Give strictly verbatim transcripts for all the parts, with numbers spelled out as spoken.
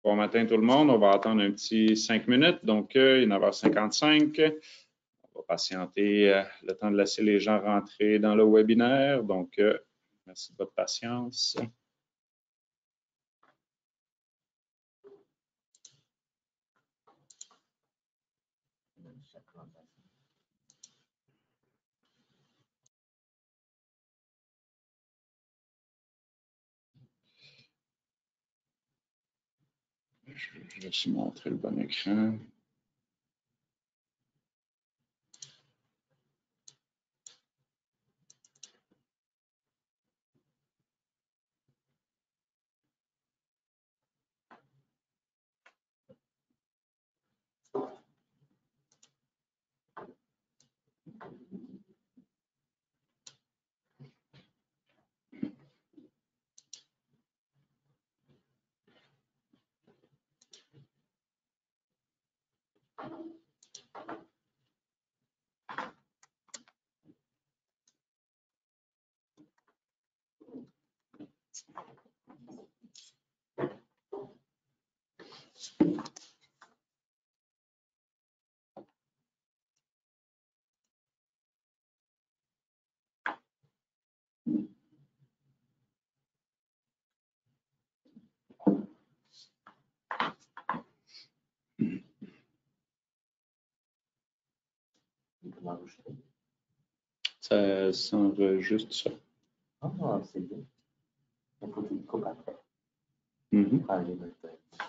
Bon matin tout le monde, on va attendre un petit cinq minutes, donc euh, il est neuf heures cinquante-cinq. On va patienter euh, le temps de laisser les gens rentrer dans le webinaire, donc euh, merci de votre patience. Je vais juste montrer le bon écran. Ça s'enregistre ça. Ah, c'est bien. Il faut que tu le coupes après. Mm-hmm. Ah, les notes.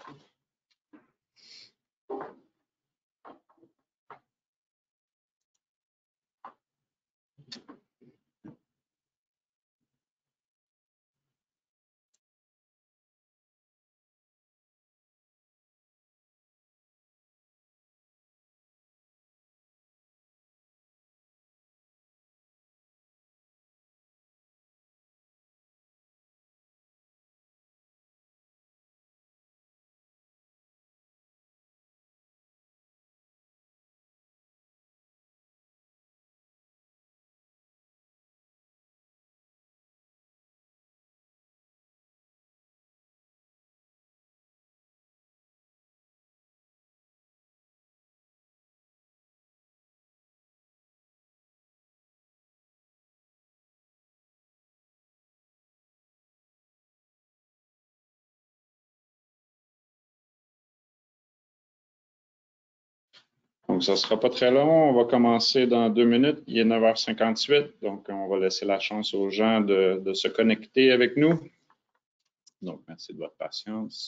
Donc, ça ne sera pas très long. On va commencer dans deux minutes. Il est neuf heures cinquante-huit, donc on va laisser la chance aux gens de, de se connecter avec nous. Donc, merci de votre patience.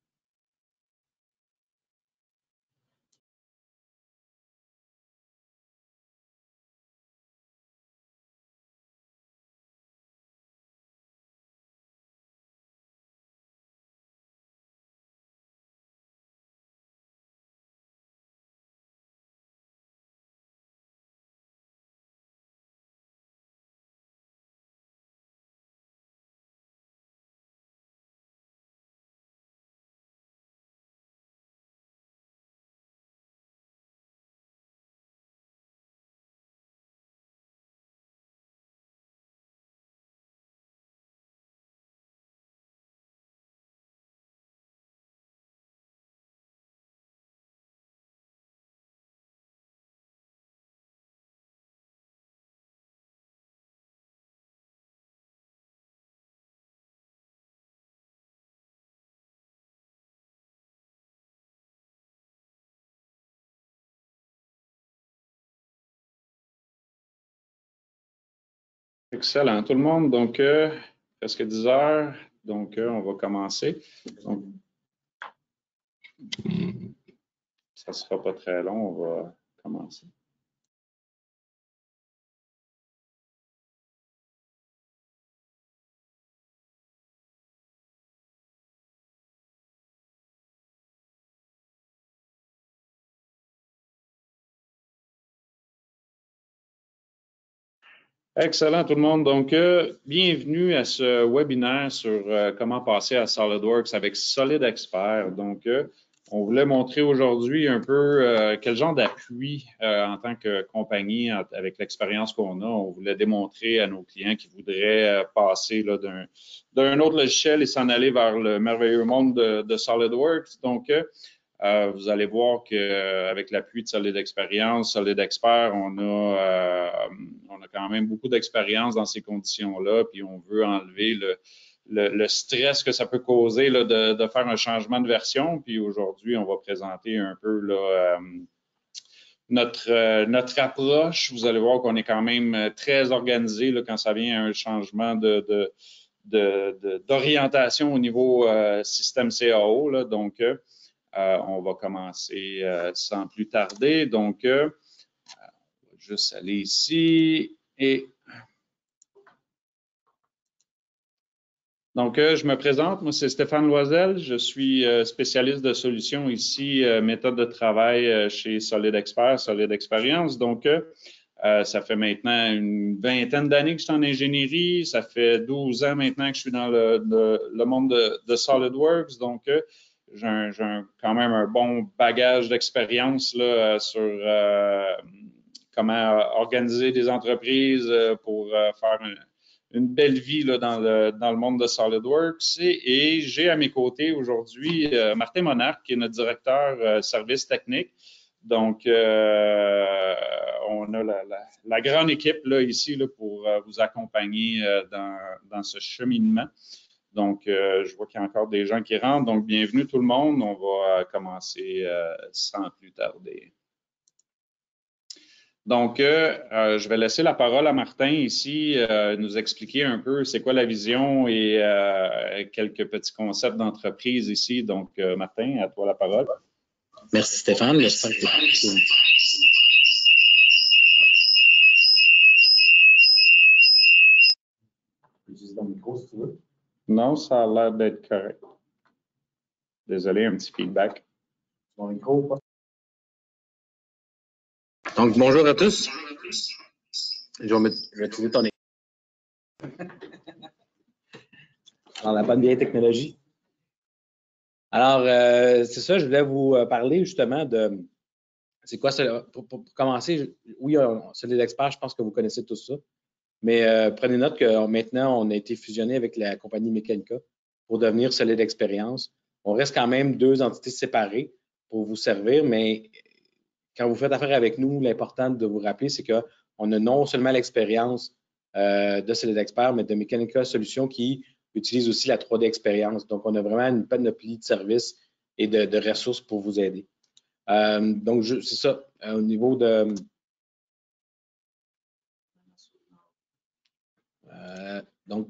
Excellent, tout le monde. Donc, euh, presque dix heures. Donc, euh, on va commencer. Donc, ça ne sera pas très long. On va commencer. Excellent tout le monde. Donc, euh, bienvenue à ce webinaire sur euh, comment passer à SolidWorks avec SolidExpert. Donc, euh, on voulait montrer aujourd'hui un peu euh, quel genre d'appui euh, en tant que compagnie, en, avec l'expérience qu'on a, on voulait démontrer à nos clients qui voudraient euh, passer d'un d'un autre logiciel et s'en aller vers le merveilleux monde de, de SolidWorks. Donc, euh, Euh, vous allez voir qu'avec euh, l'appui de Solid Experience, Solid Expert, on a, euh, on a quand même beaucoup d'expérience dans ces conditions-là, puis on veut enlever le, le, le stress que ça peut causer là, de, de faire un changement de version. Puis aujourd'hui, on va présenter un peu là, euh, notre, euh, notre approche. Vous allez voir qu'on est quand même très organisé là, quand ça vient à un changement de, de, de, d'orientation au niveau euh, système C A O. Là. Donc, euh, Euh, on va commencer euh, sans plus tarder. Donc, euh, on va juste aller ici et donc, euh, je me présente. Moi, c'est Stéphane Loisel. Je suis euh, spécialiste de solutions ici, euh, méthode de travail euh, chez Solid Expert, Solid Experience. Donc, euh, euh, ça fait maintenant une vingtaine d'années que je suis en ingénierie. Ça fait douze ans maintenant que je suis dans le, le, le monde de, de SolidWorks. Donc, euh, j'ai un, un, quand même un bon bagage d'expérience là, sur euh, comment organiser des entreprises pour euh, faire un, une belle vie là, dans, le, dans le monde de SolidWorks. Et, et j'ai à mes côtés aujourd'hui euh, Martin Monarque, qui est notre directeur euh, service technique. Donc, euh, on a la, la, la grande équipe là, ici là, pour euh, vous accompagner euh, dans, dans ce cheminement. Donc, euh, je vois qu'il y a encore des gens qui rentrent. Donc, bienvenue tout le monde. On va euh, commencer euh, sans plus tarder. Donc, euh, euh, je vais laisser la parole à Martin ici, euh, nous expliquer un peu c'est quoi la vision et euh, quelques petits concepts d'entreprise ici. Donc, euh, Martin, à toi la parole. Merci Stéphane. J'espère que Utiliser ton micro si tu veux. Non, ça a l'air d'être correct. Désolé, un petit feedback. Mon micro ou pas? Donc, bonjour à tous. Je vais, mettre, je vais utiliser ton écran. Dans la bonne vieille technologie. Alors, euh, c'est ça, je voulais vous parler justement de c'est quoi ça. Pour, pour, pour commencer, oui, c'est des experts, je pense que vous connaissez tout ça. Mais euh, prenez note que maintenant, on a été fusionné avec la compagnie Mechanica pour devenir Solid Experience. On reste quand même deux entités séparées pour vous servir, mais quand vous faites affaire avec nous, l'important de vous rappeler, c'est qu'on a non seulement l'expérience euh, de Solid Expert, mais de Mechanica Solutions qui utilise aussi la trois D Expérience. Donc, on a vraiment une panoplie de services et de, de ressources pour vous aider. Euh, donc, c'est ça. Euh, au niveau de... Euh, donc,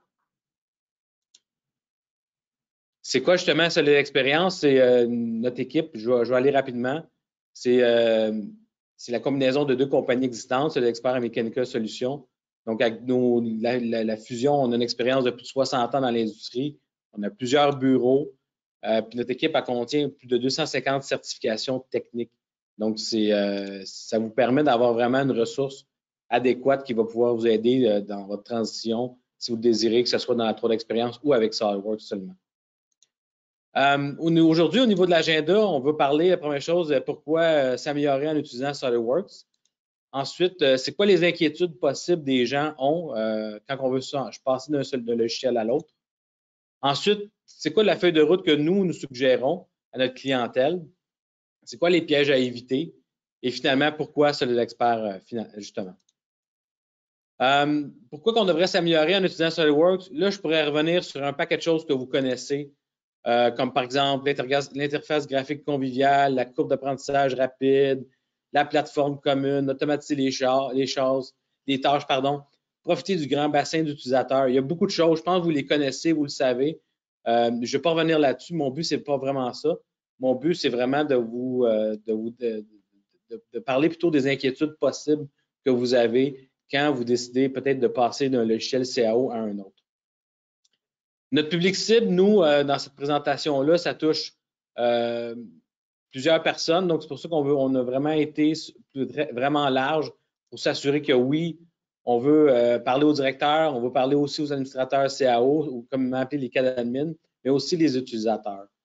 c'est quoi justement Solid Experience? C'est euh, notre équipe, je vais, je vais aller rapidement. C'est euh, la combinaison de deux compagnies existantes, Solid Expert et Mechanica Solutions. Donc, avec nos, la, la, la fusion, on a une expérience de plus de soixante ans dans l'industrie. On a plusieurs bureaux. Euh, puis notre équipe elle contient plus de deux cent cinquante certifications techniques. Donc, c'est, euh, ça vous permet d'avoir vraiment une ressource adéquate qui va pouvoir vous aider euh, dans votre transition si vous désirez, que ce soit dans la trois D Expérience ou avec SolidWorks seulement. Euh, Aujourd'hui, au niveau de l'agenda, on veut parler, la première chose, pourquoi euh, s'améliorer en utilisant SolidWorks. Ensuite, euh, c'est quoi les inquiétudes possibles des gens ont euh, quand on veut je passer d'un seul logiciel à l'autre. Ensuite, c'est quoi la feuille de route que nous, nous suggérons à notre clientèle? C'est quoi les pièges à éviter? Et finalement, pourquoi Solid Expert, justement? Euh, pourquoi qu'on devrait s'améliorer en utilisant SolidWorks? Là, je pourrais revenir sur un paquet de choses que vous connaissez, euh, comme par exemple l'interface graphique conviviale, la courbe d'apprentissage rapide, la plateforme commune, automatiser les, les choses, les tâches, pardon, profiter du grand bassin d'utilisateurs. Il y a beaucoup de choses, je pense que vous les connaissez, vous le savez. Euh, je ne vais pas revenir là-dessus. Mon but, ce n'est pas vraiment ça. Mon but, c'est vraiment de vous, euh, de, vous de, de, de parler plutôt des inquiétudes possibles que vous avez quand vous décidez peut-être de passer d'un logiciel C A O à un autre. Notre public cible, nous, euh, dans cette présentation-là, ça touche euh, plusieurs personnes. Donc, c'est pour ça qu'on veut, on a vraiment été vraiment large pour s'assurer que oui, on veut euh, parler aux directeurs, on veut parler aussi aux administrateurs C A O, ou comme appelé les cadres admin, mais aussi les utilisateurs. Puis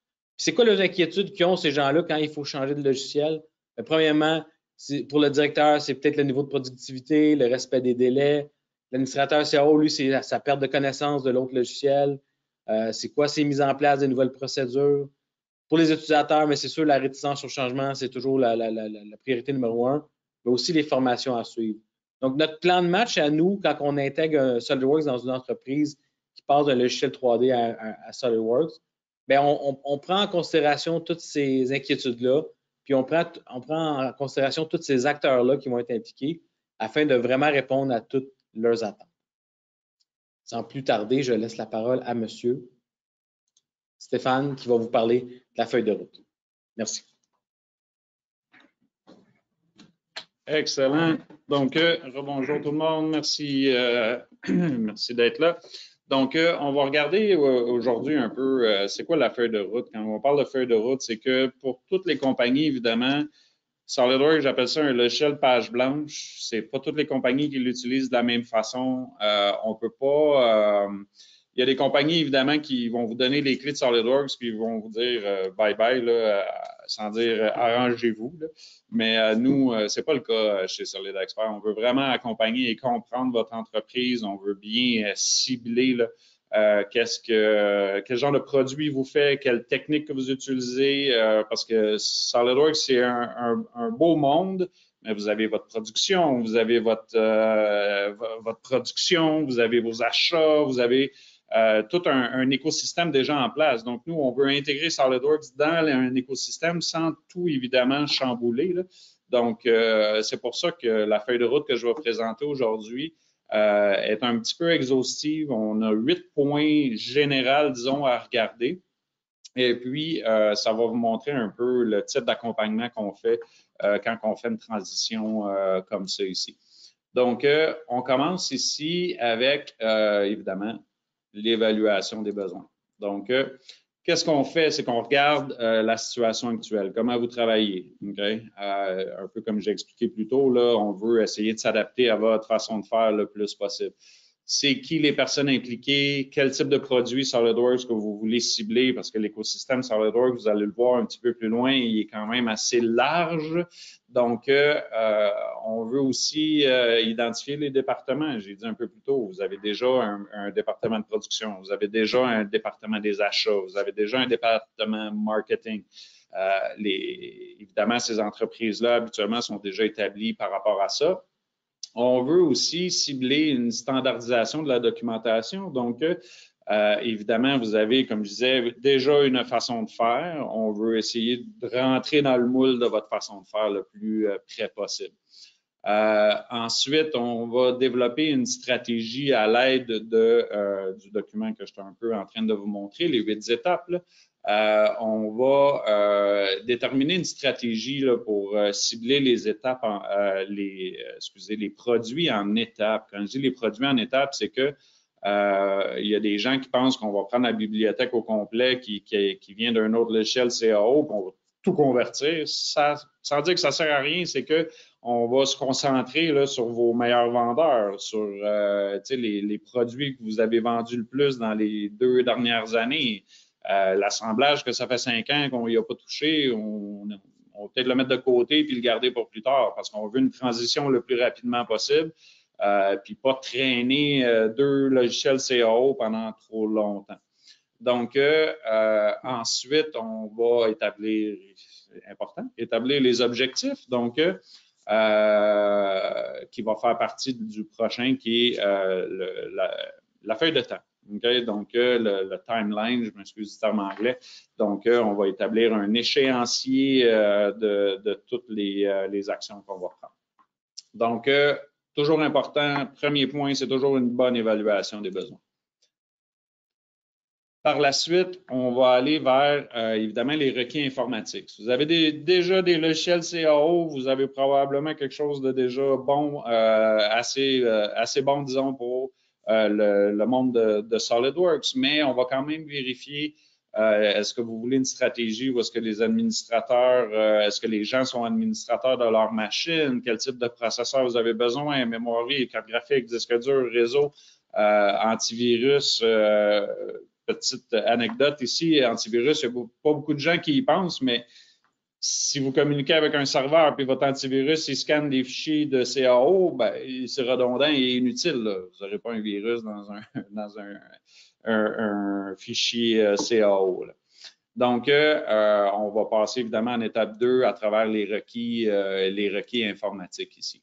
C'est quoi les inquiétudes qu'ils ont, ces gens-là, quand il faut changer de logiciel? Ben, premièrement, pour le directeur, c'est peut-être le niveau de productivité, le respect des délais. L'administrateur C A O, lui, c'est sa perte de connaissance de l'autre logiciel. Euh, c'est quoi ces mises en place des nouvelles procédures? Pour les utilisateurs, mais c'est sûr, la réticence au changement, c'est toujours la, la, la, la priorité numéro un, mais aussi les formations à suivre. Donc, notre plan de match à nous, quand on intègre un SolidWorks dans une entreprise qui passe d'un logiciel trois D à, à, à SolidWorks, bien, on, on, on prend en considération toutes ces inquiétudes-là, puis on prend, on prend en considération tous ces acteurs-là qui vont être impliqués afin de vraiment répondre à toutes leurs attentes. Sans plus tarder, je laisse la parole à monsieur Stéphane qui va vous parler de la feuille de route. Merci. Excellent. Donc, euh, rebonjour tout le monde. Merci, euh, merci d'être là. Donc, euh, on va regarder euh, aujourd'hui un peu euh, c'est quoi la feuille de route. Quand on parle de feuille de route, c'est que pour toutes les compagnies, évidemment, SolidWorks, j'appelle ça un logiciel page blanche. C'est pas toutes les compagnies qui l'utilisent de la même façon. Euh, on peut pas. Euh, il y a des compagnies, évidemment, qui vont vous donner les clés de SolidWorks puis ils vont vous dire euh, bye bye, là, euh, sans dire euh, arrangez-vous. Là. Mais euh, nous, euh, c'est pas le cas chez SolidExpert. On veut vraiment accompagner et comprendre votre entreprise. On veut bien euh, cibler là, Euh, qu'est-ce que, quel genre de produit vous faites, quelle technique que vous utilisez, euh, parce que SolidWorks, c'est un, un, un beau monde, mais vous avez votre production, vous avez votre, euh, votre production, vous avez vos achats, vous avez euh, tout un, un écosystème déjà en place. Donc, nous, on veut intégrer SolidWorks dans un écosystème sans tout, évidemment, chambouler. Là. Donc, euh, c'est pour ça que la feuille de route que je vais présenter aujourd'hui, Euh, est un petit peu exhaustive. On a huit points généraux, disons, à regarder. Et puis, euh, ça va vous montrer un peu le type d'accompagnement qu'on fait euh, quand on fait une transition euh, comme ça ici. Donc, euh, on commence ici avec, euh, évidemment, l'évaluation des besoins. Donc, euh, qu'est-ce qu'on fait? C'est qu'on regarde euh, la situation actuelle, comment vous travaillez. Okay? Euh, un peu comme j'ai expliqué plus tôt, là, on veut essayer de s'adapter à votre façon de faire le plus possible. C'est qui les personnes impliquées, quel type de produit SolidWorks que vous voulez cibler, parce que l'écosystème SolidWorks, vous allez le voir un petit peu plus loin, il est quand même assez large. Donc, euh, on veut aussi euh, identifier les départements. J'ai dit un peu plus tôt, vous avez déjà un, un département de production, vous avez déjà un département des achats, vous avez déjà un département marketing. Euh, les, évidemment, ces entreprises-là, habituellement, sont déjà établies par rapport à ça. On veut aussi cibler une standardisation de la documentation. Donc, euh, évidemment, vous avez, comme je disais, déjà une façon de faire. On veut essayer de rentrer dans le moule de votre façon de faire le plus euh, près possible. Euh, ensuite, on va développer une stratégie à l'aide de, euh, du document que je suis un peu en train de vous montrer, les huit étapes. Là. Euh, on va euh, déterminer une stratégie là, pour euh, cibler les étapes, en, euh, les, euh, excusez, les produits en étapes. Quand je dis les produits en étapes, c'est que euh, il y a des gens qui pensent qu'on va prendre la bibliothèque au complet qui, qui, qui vient d'un autre logiciel C A O, qu'on va tout convertir. Ça, sans dire que ça ne sert à rien, c'est que on va se concentrer là, sur vos meilleurs vendeurs, sur euh, les, les produits que vous avez vendus le plus dans les deux dernières années. Euh, l'assemblage que ça fait cinq ans qu'on n'y a pas touché, on, on va peut-être le mettre de côté puis le garder pour plus tard parce qu'on veut une transition le plus rapidement possible euh, puis pas traîner euh, deux logiciels C A O pendant trop longtemps. Donc, euh, euh, ensuite, on va établir, c'est important, établir les objectifs, donc, euh, qui va faire partie du prochain, qui est euh, le, la, la feuille de temps. Okay? Donc, euh, le, le timeline, je m'excuse du terme anglais. Donc, euh, on va établir un échéancier euh, de, de toutes les, euh, les actions qu'on va prendre. Donc, euh, toujours important, premier point, c'est toujours une bonne évaluation des besoins. Par la suite, on va aller vers, euh, évidemment, les requis informatiques. Si vous avez des, déjà des logiciels C A O, vous avez probablement quelque chose de déjà bon, euh, assez, euh, assez bon, disons, pour euh, le, le monde de, de SolidWorks. Mais on va quand même vérifier, euh, est-ce que vous voulez une stratégie ou est-ce que les administrateurs, euh, est-ce que les gens sont administrateurs de leur machine, quel type de processeur vous avez besoin, mémoire, carte graphique, disque dur, réseau, euh, antivirus, euh, petite anecdote ici, antivirus, il n'y a pas beaucoup de gens qui y pensent, mais si vous communiquez avec un serveur puis votre antivirus, il scanne des fichiers de C A O, ben, c'est redondant et inutile. Là. Vous n'aurez pas un virus dans un, dans un, un, un fichier euh, C A O. Là. Donc, euh, on va passer évidemment en étape deux à travers les requis, euh, les requis informatiques ici.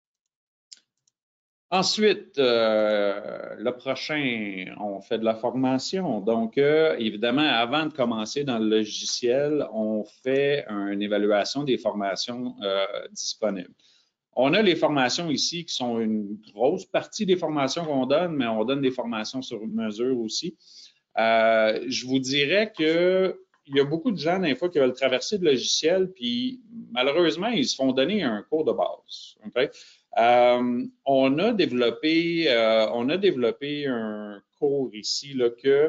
Ensuite, euh, le prochain, on fait de la formation. Donc, euh, évidemment, avant de commencer dans le logiciel, on fait une évaluation des formations euh, disponibles. On a les formations ici qui sont une grosse partie des formations qu'on donne, mais on donne des formations sur mesure aussi. Euh, je vous dirais que il y a beaucoup de gens, des fois, qui veulent traverser le logiciel, puis malheureusement, ils se font donner un cours de base. Okay? Euh, on a développé, euh, on a développé un cours ici là, que,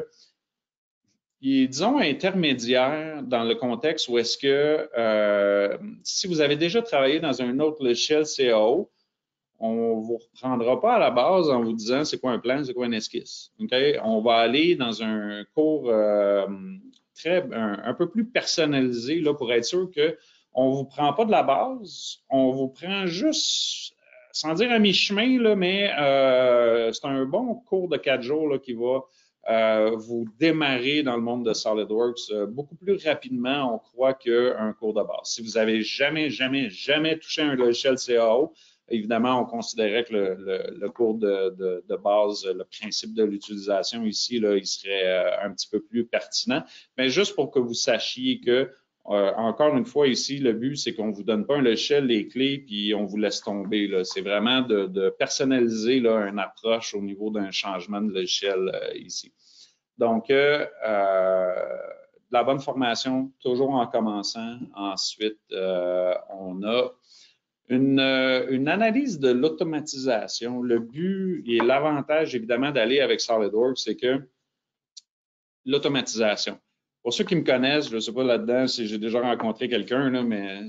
il est, disons, intermédiaire dans le contexte où est-ce que euh, si vous avez déjà travaillé dans un autre logiciel C A O, on ne vous reprendra pas à la base en vous disant c'est quoi un plan, c'est quoi une esquisse. Okay? On va aller dans un cours euh, très, un, un peu plus personnalisé là, pour être sûr qu'on ne vous prend pas de la base, on vous prend juste, sans dire à mi-chemin, là, mais euh, c'est un bon cours de quatre jours là, qui va euh, vous démarrer dans le monde de SolidWorks euh, beaucoup plus rapidement, on croit, qu'un cours de base. Si vous n'avez jamais, jamais, jamais touché un logiciel C A O, évidemment, on considérait que le, le, le cours de, de, de base, le principe de l'utilisation ici, là, il serait euh, un petit peu plus pertinent. Mais juste pour que vous sachiez que, euh, encore une fois, ici, le but, c'est qu'on ne vous donne pas un logiciel, les clés, puis on vous laisse tomber. C'est vraiment de, de personnaliser là, une approche au niveau d'un changement de logiciel euh, ici. Donc, euh, euh, la bonne formation, toujours en commençant. Ensuite, euh, on a Une, une analyse de l'automatisation. Le but et l'avantage, évidemment, d'aller avec SolidWorks, c'est que l'automatisation. Pour ceux qui me connaissent, je ne sais pas là-dedans si j'ai déjà rencontré quelqu'un, là, mais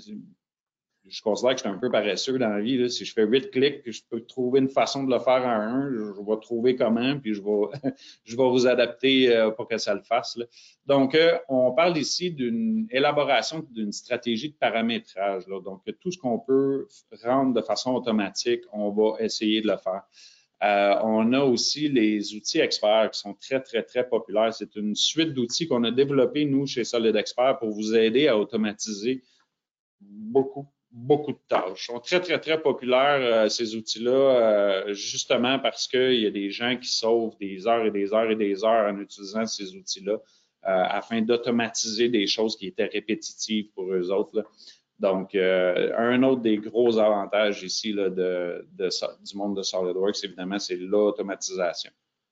je considère que je suis un peu paresseux dans la vie. Là. Si je fais huit clics, puis je peux trouver une façon de le faire en un, je, je vais trouver comment, puis je vais, je vais vous adapter euh, pour que ça le fasse. Là. Donc, euh, on parle ici d'une élaboration d'une stratégie de paramétrage. Là. Donc, tout ce qu'on peut rendre de façon automatique, on va essayer de le faire. Euh, on a aussi les outils experts qui sont très, très, très populaires. C'est une suite d'outils qu'on a développés, nous, chez SolidExpert, pour vous aider à automatiser beaucoup, beaucoup de tâches. Ils sont très, très, très populaires, euh, ces outils-là, euh, justement parce qu'il y a des gens qui sauvent des heures et des heures et des heures en utilisant ces outils-là euh, afin d'automatiser des choses qui étaient répétitives pour eux autres. Là. Donc, euh, un autre des gros avantages ici là, de, de, du monde de SolidWorks, évidemment, c'est l'automatisation.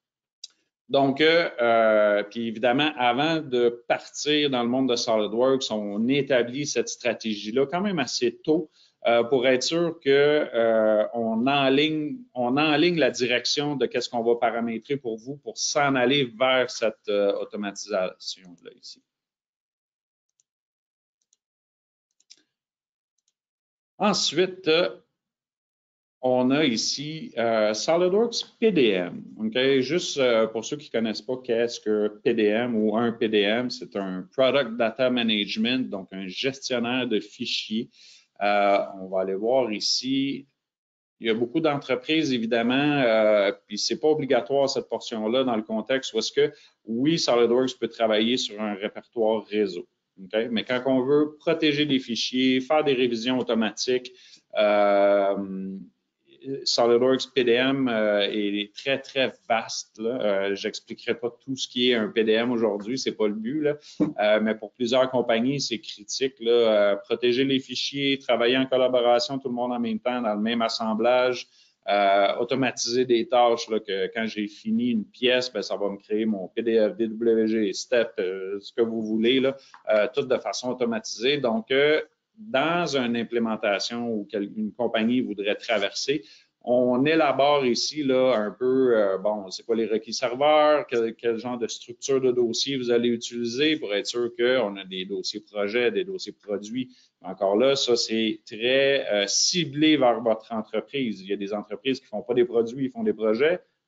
Donc, euh, puis évidemment, avant de partir dans le monde de SolidWorks, on établit cette stratégie-là quand même assez tôt euh, pour être sûr qu'on euh, enligne, on enligne la direction de qu'est-ce qu'on va paramétrer pour vous pour s'en aller vers cette euh, automatisation-là ici. Ensuite, on a ici euh, SolidWorks P D M. Okay? Juste euh, pour ceux qui ne connaissent pas qu'est-ce que P D M ou un P D M, c'est un Product Data Management, donc un gestionnaire de fichiers. Euh, on va aller voir ici. Il y a beaucoup d'entreprises, évidemment, euh, puis c'est pas obligatoire cette portion-là dans le contexte où est-ce que, oui, SolidWorks peut travailler sur un répertoire réseau. Okay? Mais quand on veut protéger les fichiers, faire des révisions automatiques, euh, SolidWorks P D M euh, est très, très vaste. Euh, je n'expliquerai pas tout ce qui est un P D M aujourd'hui, ce n'est pas le but. Là. Euh, mais pour plusieurs compagnies, c'est critique. Là. Euh, protéger les fichiers, travailler en collaboration, tout le monde en même temps, dans le même assemblage, euh, automatiser des tâches là, que quand j'ai fini une pièce, ben, ça va me créer mon P D F, D W G, STEP, euh, ce que vous voulez, là, euh, tout de façon automatisée. Donc, euh, dans une implémentation où une compagnie voudrait traverser, on élabore ici là, un peu, euh, bon, c'est quoi les requis serveurs, quel, quel genre de structure de dossier vous allez utiliser pour être sûr qu'on a des dossiers projets, des dossiers produits. Encore là, ça, c'est très euh, ciblé vers votre entreprise. Il y a des entreprises qui ne font pas des produits, ils font des projets.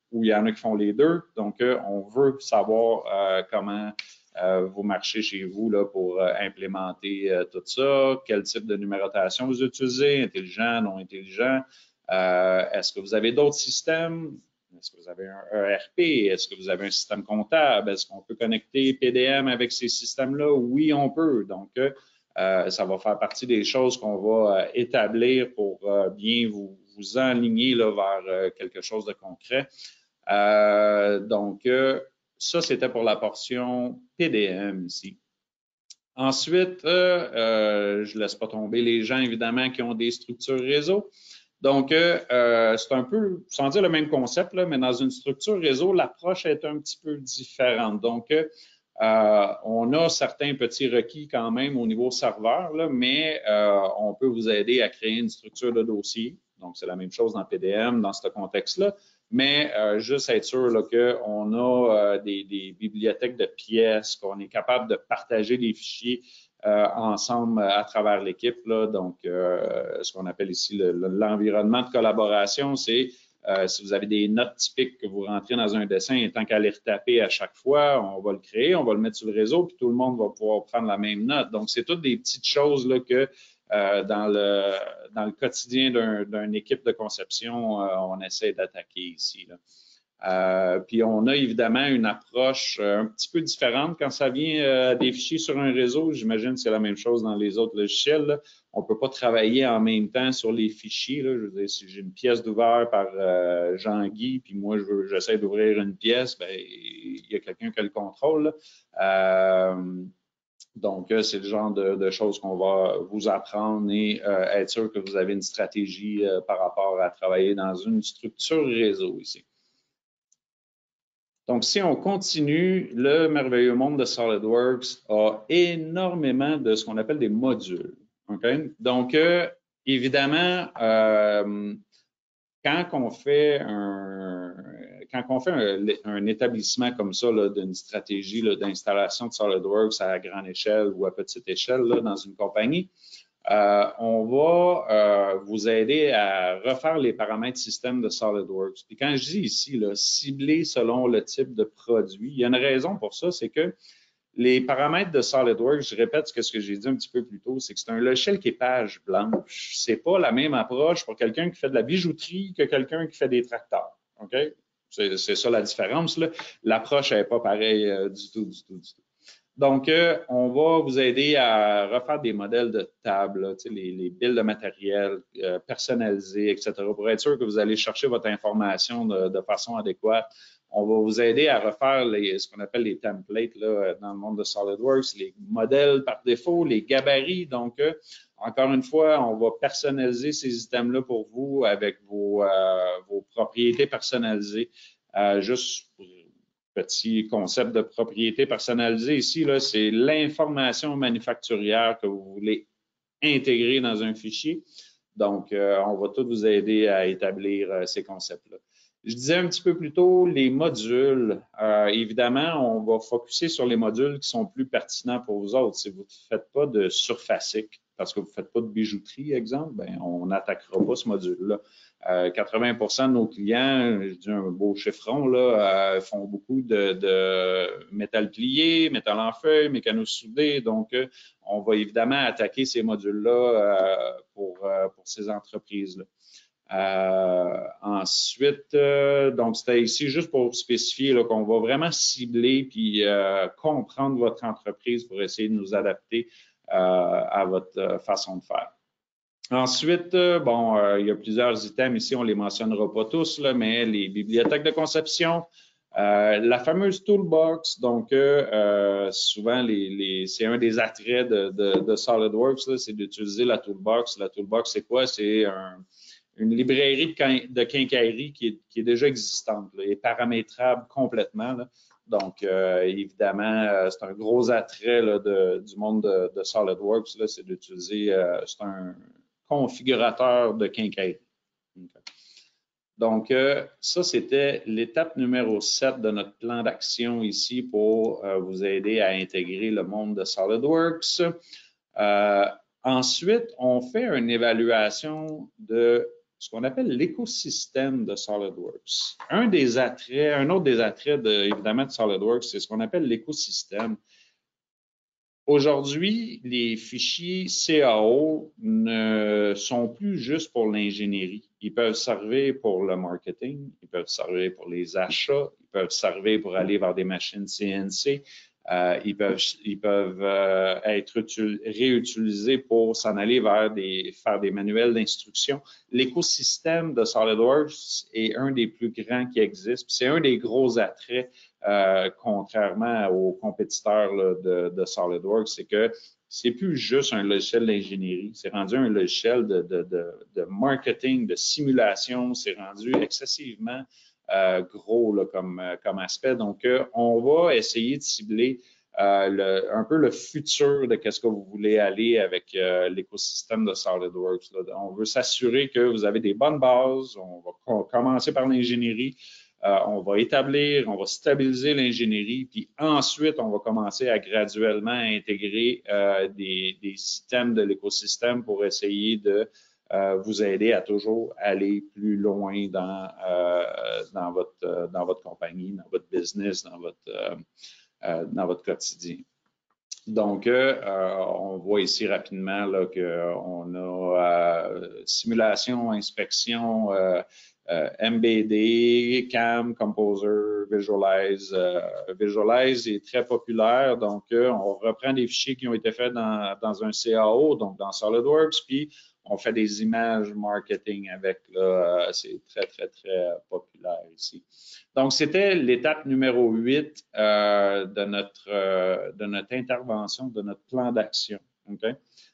ou il y en a qui font les deux. Donc, euh, on veut savoir euh, comment euh, vous marchez chez vous là, pour euh, implémenter euh, tout ça, quel type de numérotation vous utilisez, intelligent, non intelligent. Euh, est-ce que vous avez d'autres systèmes? Est-ce que vous avez un E R P? Est-ce que vous avez un système comptable? Est-ce qu'on peut connecter P D M avec ces systèmes-là? Oui, on peut. Donc, euh, ça va faire partie des choses qu'on va euh, établir pour euh, bien vous, vous enligner là, vers euh, quelque chose de concret. Euh, donc, euh, ça, c'était pour la portion P D M ici. Ensuite, euh, euh, je ne laisse pas tomber les gens, évidemment, qui ont des structures réseau. Donc, euh, c'est un peu, sans dire le même concept, là, mais dans une structure réseau, l'approche est un petit peu différente. Donc, euh, on a certains petits requis quand même au niveau serveur, là, mais euh, on peut vous aider à créer une structure de dossier. Donc, c'est la même chose dans P D M, dans ce contexte-là. Mais euh, juste être sûr qu'on a euh, des, des bibliothèques de pièces, qu'on est capable de partager des fichiers Euh, ensemble à travers l'équipe. Donc, euh, ce qu'on appelle ici l'environnement de collaboration, c'est euh, si vous avez des notes typiques que vous rentrez dans un dessin, et tant qu'à les retaper à chaque fois, on va le créer, on va le mettre sur le réseau, puis tout le monde va pouvoir prendre la même note. Donc, c'est toutes des petites choses là, que euh, dans, le, dans le quotidien d'une équipe de conception, euh, on essaie d'attaquer ici, là. Euh, puis on a évidemment une approche euh, un petit peu différente quand ça vient euh, des fichiers sur un réseau. J'imagine que c'est la même chose dans les autres logiciels, là. On ne peut pas travailler en même temps sur les fichiers, là. Je veux dire, si j'ai une pièce d'ouvert par euh, Jean-Guy, puis moi j'essaie d'ouvrir une pièce, ben il y a quelqu'un qui a le contrôle, là. Euh, donc, c'est le genre de, de choses qu'on va vous apprendre et euh, être sûr que vous avez une stratégie euh, par rapport à travailler dans une structure réseau ici. Donc, si on continue, le merveilleux monde de SolidWorks a énormément de ce qu'on appelle des modules. Okay? Donc, euh, évidemment, euh, quand on fait un, quand on fait un, un établissement comme ça d'une stratégie d'installation de SolidWorks à grande échelle ou à petite échelle là, dans une compagnie, Euh, on va euh, vous aider à refaire les paramètres système de SolidWorks. Puis quand je dis ici, là, cibler selon le type de produit, il y a une raison pour ça, c'est que les paramètres de SolidWorks, je répète ce que, ce que j'ai dit un petit peu plus tôt, c'est que c'est un logiciel qui est page blanche. C'est pas la même approche pour quelqu'un qui fait de la bijouterie que quelqu'un qui fait des tracteurs. OK? C'est ça la différence, là. L'approche n'est pas pareille euh, du tout, du tout, du tout. Donc, euh, on va vous aider à refaire des modèles de table, là, les, les billes de matériel euh, personnalisés, et cetera, pour être sûr que vous allez chercher votre information de, de façon adéquate. On va vous aider à refaire les, ce qu'on appelle les templates là, dans le monde de SolidWorks, les modèles par défaut, les gabarits. Donc, euh, encore une fois, on va personnaliser ces items-là pour vous avec vos, euh, vos propriétés personnalisées, euh, juste pour petit concept de propriété personnalisée ici, c'est l'information manufacturière que vous voulez intégrer dans un fichier. Donc, euh, on va tout vous aider à établir euh, ces concepts-là. Je disais un petit peu plus tôt, les modules, euh, évidemment, on va focuser sur les modules qui sont plus pertinents pour vous autres. Si vous ne faites pas de surfacique, parce que vous ne faites pas de bijouterie, exemple, ben, on n'attaquera pas ce module-là. Euh, quatre-vingts pour cent de nos clients, je dis un beau chiffron, là, euh, font beaucoup de, de métal plié, métal en feuille, mécano-soudé. Donc, euh, on va évidemment attaquer ces modules-là euh, pour, euh, pour ces entreprises-là. Euh, ensuite, euh, donc c'était ici juste pour spécifier qu'on va vraiment cibler puis euh, comprendre votre entreprise pour essayer de nous adapter euh, à votre euh, façon de faire. Ensuite, euh, bon, euh, il y a plusieurs items ici, on ne les mentionnera pas tous, là, mais les bibliothèques de conception, euh, la fameuse toolbox, donc euh, souvent les, les, c'est un des attraits de, de, de SolidWorks, c'est d'utiliser la toolbox. La toolbox, c'est quoi? C'est un une librairie de quincaillerie qui est, qui est déjà existante, là, et paramétrable complètement, là. Donc, euh, évidemment, euh, c'est un gros attrait là, de, du monde de, de SolidWorks, c'est d'utiliser, euh, c'est un configurateur de quincaillerie. Okay. Donc, euh, ça, c'était l'étape numéro sept de notre plan d'action ici pour euh, vous aider à intégrer le monde de SolidWorks. Euh, ensuite, on fait une évaluation de ce qu'on appelle l'écosystème de SolidWorks. Un des attraits, un autre des attraits de, évidemment de SolidWorks, c'est ce qu'on appelle l'écosystème. Aujourd'hui, les fichiers C A O ne sont plus juste pour l'ingénierie. Ils peuvent servir pour le marketing, ils peuvent servir pour les achats, ils peuvent servir pour aller vers des machines C N C, euh, ils peuvent, ils peuvent euh, être réutilisés pour s'en aller vers des, faire des manuels d'instruction. L'écosystème de SolidWorks est un des plus grands qui existent. C'est un des gros attraits. Euh, contrairement aux compétiteurs là, de, de SolidWorks, c'est que c'est plus juste un logiciel d'ingénierie, c'est rendu un logiciel de, de, de, de marketing, de simulation, c'est rendu excessivement euh, gros là, comme, comme aspect. Donc, euh, on va essayer de cibler euh, le, un peu le futur de qu'est-ce que vous voulez aller avec euh, l'écosystème de SolidWorks. Là. On veut s'assurer que vous avez des bonnes bases, on va commencer par l'ingénierie. Euh, on va établir, on va stabiliser l'ingénierie, puis ensuite, on va commencer à graduellement intégrer euh, des, des systèmes de l'écosystème pour essayer de euh, vous aider à toujours aller plus loin dans, euh, dans, votre, dans votre compagnie, dans votre business, dans votre, euh, euh, dans votre quotidien. Donc, euh, on voit ici rapidement qu'on a euh, simulation, inspection, euh, Euh, M B D, C A M, Composer, Visualize. Euh, Visualize est très populaire, donc euh, on reprend des fichiers qui ont été faits dans, dans un C A O, donc dans SolidWorks, puis on fait des images marketing avec. Là, c'est très, très, très populaire ici. Donc, c'était l'étape numéro huit euh, de, notre, euh, de notre intervention, de notre plan d'action. Okay?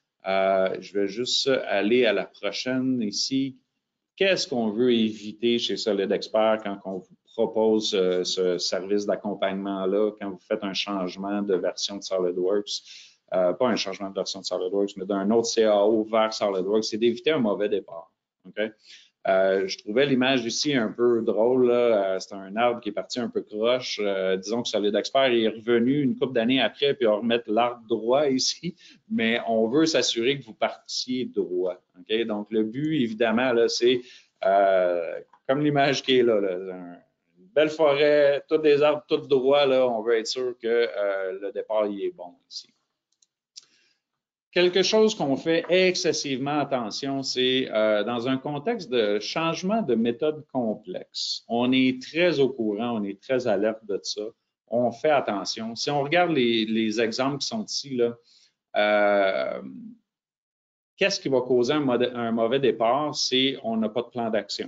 Euh, je vais juste aller à la prochaine ici. Qu'est-ce qu'on veut éviter chez SolidExpert quand on vous propose euh, ce service d'accompagnement-là, quand vous faites un changement de version de SolidWorks, euh, pas un changement de version de SolidWorks, mais d'un autre C A O vers SolidWorks, c'est d'éviter un mauvais départ. Okay? Euh, je trouvais l'image ici un peu drôle. Euh, c'est un arbre qui est parti un peu croche. Euh, disons que SolidExpert est revenu une couple d'années après, puis on va remettre l'arbre droit ici, mais on veut s'assurer que vous partiez droit. Okay? Donc, le but, évidemment, là, c'est euh, comme l'image qui est là, là un, une belle forêt, tous des arbres, tout droits, là, on veut être sûr que euh, le départ il est bon ici. Quelque chose qu'on fait excessivement attention, c'est euh, dans un contexte de changement de méthode complexe. On est très au courant, on est très alerte de ça. On fait attention. Si on regarde les, les exemples qui sont ici, là, euh, qu'est-ce qui va causer un, un mauvais départ? C'est on n'a pas de plan d'action.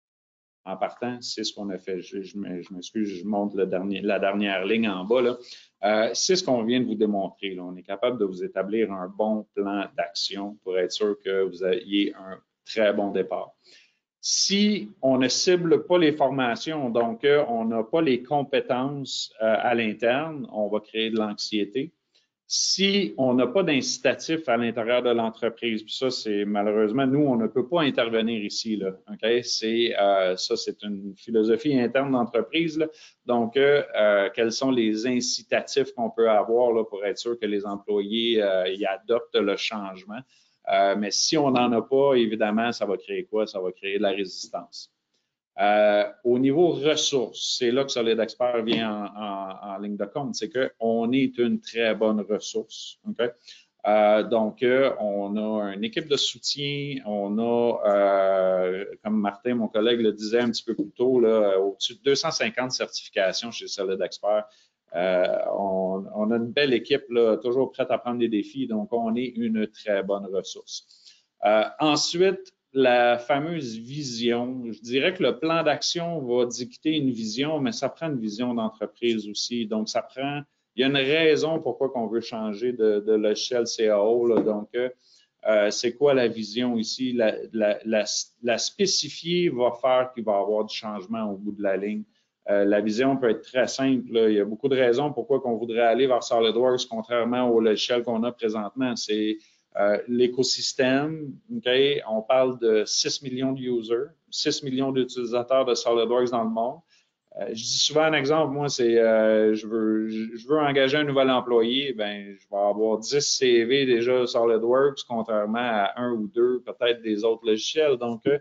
En partant, c'est ce qu'on a fait. Je, je m'excuse, je montre le dernier, la dernière ligne en bas. Là. Euh, c'est ce qu'on vient de vous démontrer. Là. On est capable de vous établir un bon plan d'action pour être sûr que vous ayez un très bon départ. Si on ne cible pas les formations, donc euh, on n'a pas les compétences euh, à l'interne, on va créer de l'anxiété. Si on n'a pas d'incitatif à l'intérieur de l'entreprise, puis ça, c'est malheureusement, nous, on ne peut pas intervenir ici, là. Okay? C'est, euh, ça, c'est une philosophie interne d'entreprise, là. Donc, euh, euh, quels sont les incitatifs qu'on peut avoir là, pour être sûr que les employés euh, y adoptent le changement? Euh, mais si on n'en a pas, évidemment, ça va créer quoi? Ça va créer de la résistance. Euh, au niveau ressources, c'est là que SolidExpert vient en, en, en ligne de compte, c'est qu'on est une très bonne ressource. Okay? Euh, donc, euh, on a une équipe de soutien, on a, euh, comme Martin, mon collègue, le disait un petit peu plus tôt, là, au-dessus de deux cent cinquante certifications chez SolidExpert. Euh, on, on a une belle équipe, là, toujours prête à prendre des défis, donc on est une très bonne ressource. Euh, ensuite, la fameuse vision. Je dirais que le plan d'action va dicter une vision, mais ça prend une vision d'entreprise aussi. Donc, ça prend, il y a une raison pourquoi on veut changer de, de logiciel C A O. Là. Donc, euh, c'est quoi la vision ici? La, la, la, la spécifier va faire qu'il va y avoir du changement au bout de la ligne. Euh, la vision peut être très simple. Là. Il y a beaucoup de raisons pourquoi on voudrait aller vers SolidWorks, contrairement au logiciel qu'on a présentement. C'est Euh, l'écosystème, okay, on parle de six millions de users, six millions d'utilisateurs de SolidWorks dans le monde. Euh, je dis souvent un exemple, moi, c'est euh, je, veux, je, je veux engager un nouvel employé, ben je vais avoir dix C V déjà SolidWorks, contrairement à un ou deux, peut-être des autres logiciels. Donc, euh,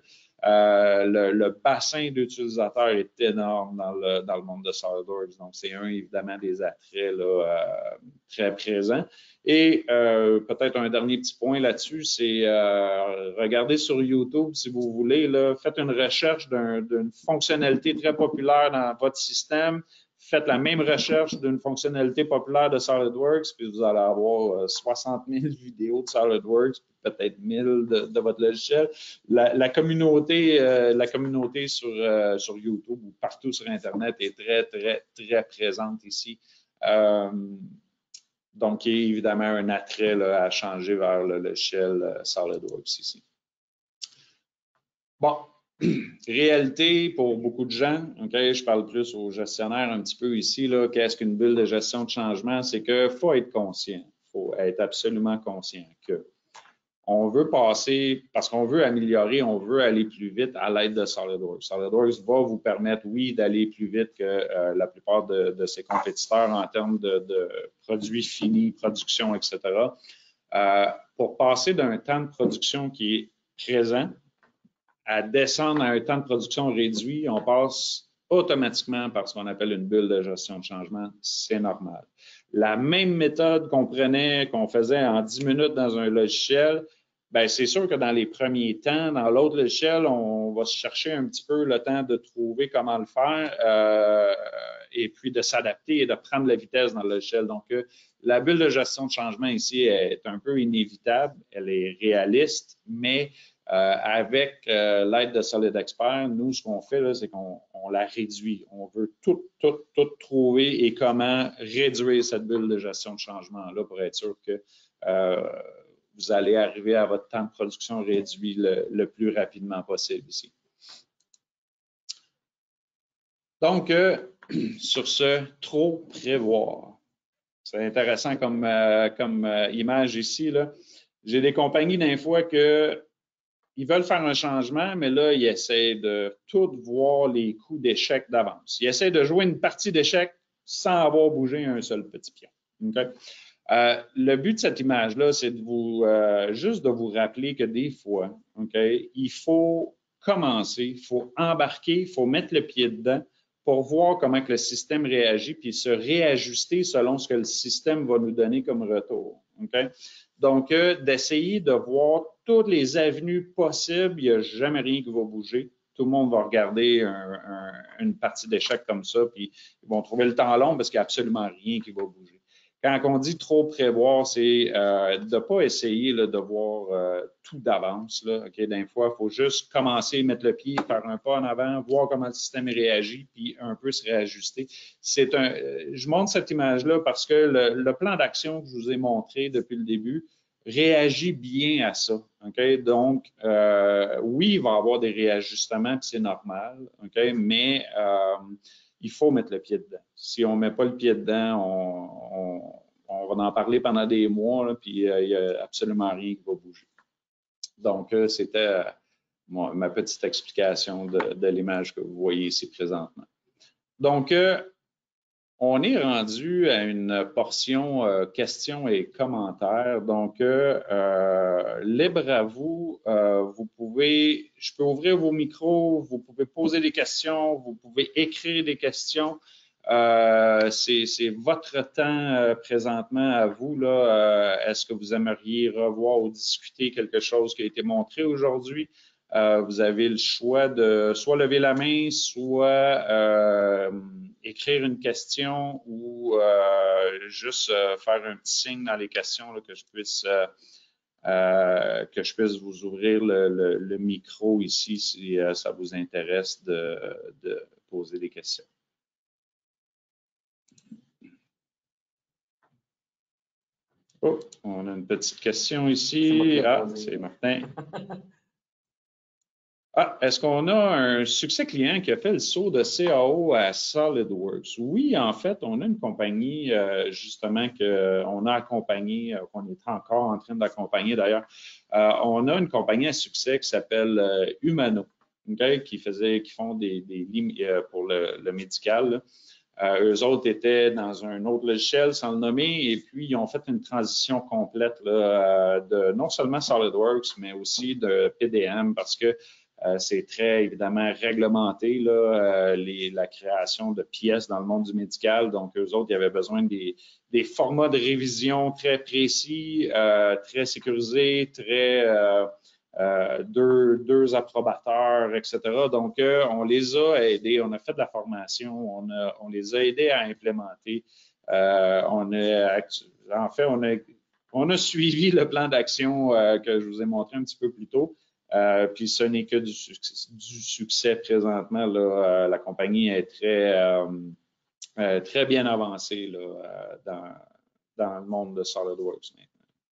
Euh, le, le bassin d'utilisateurs est énorme dans le, dans le monde de SolidWorks. Donc, c'est un, évidemment, des attraits là, euh, très présents. Et euh, peut-être un dernier petit point là-dessus, c'est euh, regardez sur YouTube, si vous voulez, là, faites une recherche d'un, d'une fonctionnalité très populaire dans votre système. Faites la même recherche d'une fonctionnalité populaire de SolidWorks, puis vous allez avoir euh, soixante mille vidéos de SolidWorks, peut-être mille de, de votre logiciel. La, la communauté, euh, la communauté sur, euh, sur YouTube ou partout sur Internet est très, très, très présente ici. Euh, donc, il y a évidemment un attrait là, à changer vers le logiciel euh, SolidWorks ici. Bon. Réalité pour beaucoup de gens, okay, je parle plus aux gestionnaires un petit peu ici, là, qu'est-ce qu'une bulle de gestion de changement? C'est qu'il faut être conscient, il faut être absolument conscient que on veut passer, parce qu'on veut améliorer, on veut aller plus vite à l'aide de SolidWorks. SolidWorks va vous permettre, oui, d'aller plus vite que euh, la plupart de, de ses compétiteurs en termes de, de produits finis, production, et cetera. Euh, pour passer d'un temps de production qui est présent, à descendre à un temps de production réduit, on passe automatiquement par ce qu'on appelle une bulle de gestion de changement. C'est normal. La même méthode qu'on prenait, qu'on faisait en dix minutes dans un logiciel, bien, c'est sûr que dans les premiers temps, dans l'autre logiciel, on va se chercher un petit peu le temps de trouver comment le faire euh, et puis de s'adapter et de prendre la vitesse dans le logiciel. Donc, euh, la bulle de gestion de changement ici est un peu inévitable, elle est réaliste, mais Euh, avec euh, l'aide de SolidExpert, nous, ce qu'on fait, là, c'est qu'on on la réduit. On veut tout, tout, tout trouver et comment réduire cette bulle de gestion de changement-là pour être sûr que euh, vous allez arriver à votre temps de production réduit le, le plus rapidement possible ici. Donc, euh, sur ce, trop prévoir. C'est intéressant comme, euh, comme euh, image ici, là. J'ai des compagnies d'un fois que ils veulent faire un changement, mais là, ils essaient de tout voir les coups d'échec d'avance. Ils essaient de jouer une partie d'échec sans avoir bougé un seul petit pion. Okay? Euh, le but de cette image-là, c'est de vous euh, juste de vous rappeler que des fois, okay, il faut commencer, il faut embarquer, il faut mettre le pied dedans pour voir comment que le système réagit, puis se réajuster selon ce que le système va nous donner comme retour. Okay? Donc, euh, d'essayer de voir toutes les avenues possibles, il n'y a jamais rien qui va bouger. Tout le monde va regarder un, un, une partie d'échec comme ça, puis ils vont trouver le temps long parce qu'il n'y a absolument rien qui va bouger. Quand on dit trop prévoir, c'est euh, de ne pas essayer là, de voir euh, tout d'avance. Okay? D'un fois, il faut juste commencer, mettre le pied, faire un pas en avant, voir comment le système réagit, puis un peu se réajuster. C'est un, je montre cette image-là parce que le, le plan d'action que je vous ai montré depuis le début réagit bien à ça. Okay? Donc, euh, oui, il va y avoir des réajustements, puis c'est normal, okay? Mais euh, il faut mettre le pied dedans. Si on ne met pas le pied dedans, on, on, on va en parler pendant des mois, là, puis euh, il n'y a absolument rien qui va bouger. Donc, euh, c'était euh, ma petite explication de, de l'image que vous voyez ici présentement. Donc, euh, on est rendu à une portion euh, questions et commentaires. Donc, euh, euh, libre à vous. Euh, vous pouvez, je peux ouvrir vos micros, vous pouvez poser des questions, vous pouvez écrire des questions. Euh, c'est votre temps euh, présentement à vous. là. Euh, Est-ce que vous aimeriez revoir ou discuter quelque chose qui a été montré aujourd'hui? Euh, vous avez le choix de soit lever la main, soit euh, écrire une question ou euh, juste euh, faire un petit signe dans les questions là, que je puisse euh, euh, que je puisse vous ouvrir le, le, le micro ici si euh, ça vous intéresse de, de poser des questions. Oh, on a une petite question ici. Ah, c'est Martin. Ah, est-ce qu'on a un succès client qui a fait le saut de C A O à SolidWorks? Oui, en fait, on a une compagnie euh, justement qu'on a accompagnée, euh, qu'on est encore en train d'accompagner d'ailleurs. Euh, on a une compagnie à succès qui s'appelle euh, Humano, okay, qui faisait, qui font des, des lignes euh, pour le, le médical. Là. Euh, eux autres étaient dans un autre logiciel, sans le nommer, et puis ils ont fait une transition complète là, de non seulement SolidWorks, mais aussi de P D M, parce que Euh, c'est très, évidemment, réglementé, là, euh, les, la création de pièces dans le monde du médical. Donc, eux autres, ils avaient besoin des, des formats de révision très précis, euh, très sécurisés, très euh, euh, deux, deux approbateurs, et cetera. Donc, euh, on les a aidés, on a fait de la formation, on, a, on les a aidés à implémenter. Euh, on a, en fait, on a, on a suivi le plan d'action euh, que je vous ai montré un petit peu plus tôt. Euh, puis ce n'est que du succès, du succès présentement. Là, euh, la compagnie est très, euh, euh, très bien avancée là, euh, dans, dans le monde de SolidWorks maintenant.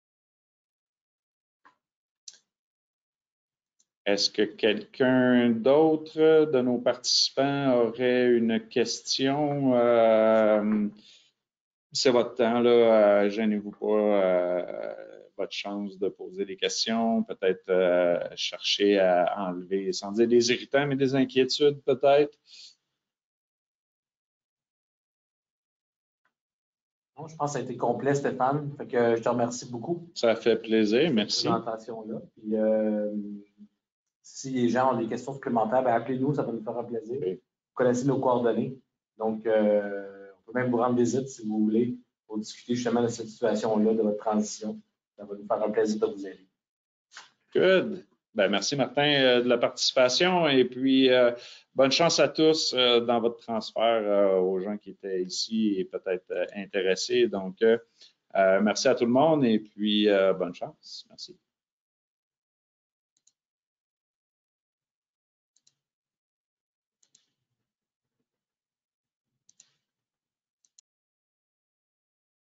Est-ce que quelqu'un d'autre de nos participants aurait une question? Euh, c'est votre temps, là, euh, gênez-vous pas. Euh, votre chance de poser des questions, peut-être euh, chercher à enlever, sans dire des irritants, mais des inquiétudes peut-être. Non, je pense que ça a été complet, Stéphane. Fait que je te remercie beaucoup. Ça fait plaisir, merci. Cette présentation-là. Puis, euh, si les gens ont des questions supplémentaires, ben, appelez-nous, ça va nous faire un plaisir. Oui. Vous connaissez nos coordonnées. Donc, euh, on peut même vous rendre visite si vous voulez pour discuter justement de cette situation-là, de votre transition. Ça va nous faire un plaisir de vous aider. Good. Ben, merci, Martin, euh, de la participation. Et puis, euh, bonne chance à tous euh, dans votre transfert euh, aux gens qui étaient ici et peut-être euh, intéressés. Donc, euh, merci à tout le monde et puis euh, bonne chance. Merci.